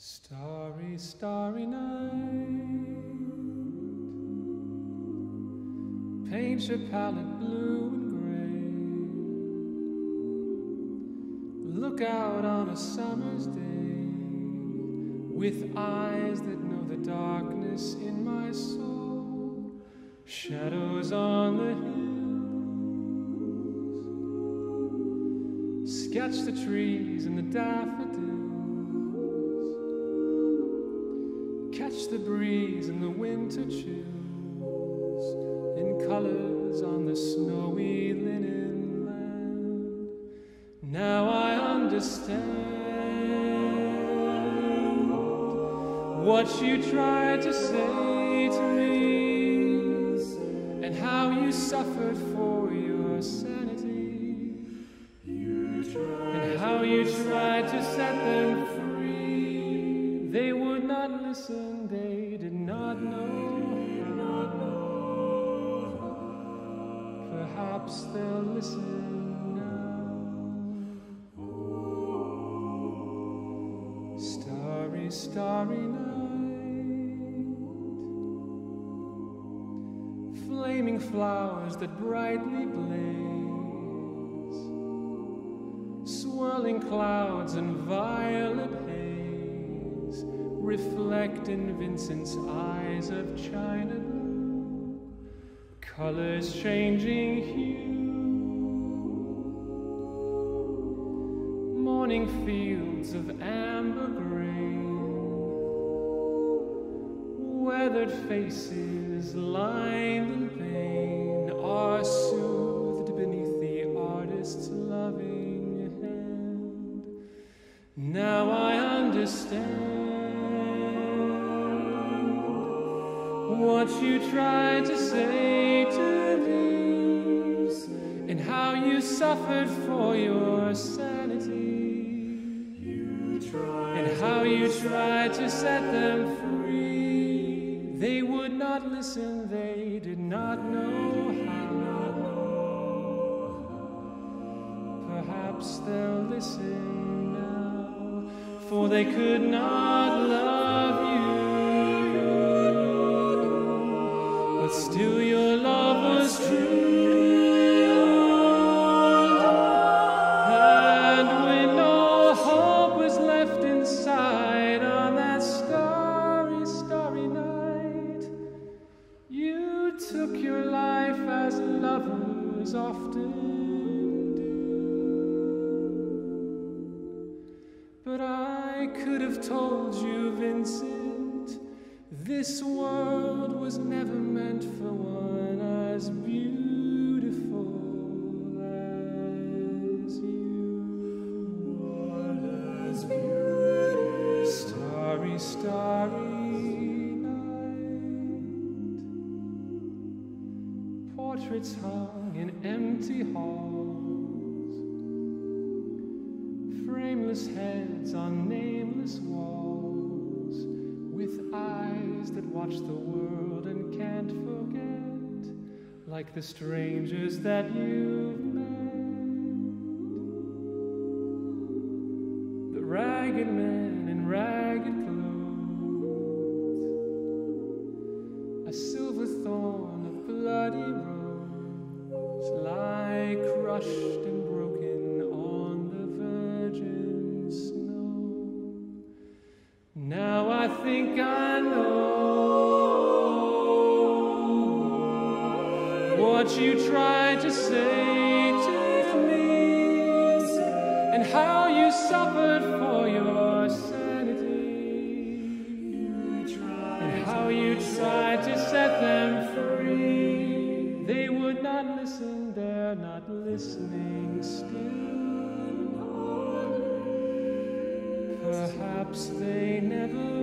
Starry, starry night, paint your palette blue and gray. Look out on a summer's day with eyes that know the darkness in my soul. Shadows on the hills, sketch the trees and the daffodils. Catch the breeze and the winter chills in colors on the snowy linen land. Now I understand what you tried to say to me and how you suffered for your sanity and how you tried to set them free. They would not listen, they did not know. Perhaps they'll listen now. Starry, starry night, flaming flowers that brightly blaze, swirling clouds and violet haze reflect in Vincent's eyes of china blue, colors changing hue. Morning fields of amber grain, weathered faces lined in pain are soothed beneath the artist's loving hand. Now I understand what you tried to say to me and how you suffered for your sanity and how you tried to set them free. They would not listen, they did not know how. Perhaps they'll listen now, for they could not love you. But still your love was true, and when no hope was left inside on that starry, starry night, you took your life as lovers often do. But I could have told you, Vincent, this world was never meant for one as beautiful as you. One as beautiful. Starry, starry night, portraits hung in empty halls, frameless heads on nameless walls, with eyes that watch the world and can't forget, like the strangers that you've met. The ragged men in ragged clothes, a silver thorn of bloody rose, lie crushed and broken on the virgin snow. Now I think I know what you tried to say to me and how you suffered for your sanity and how you tried to set them free. They would not listen, they're not listening still. Perhaps they never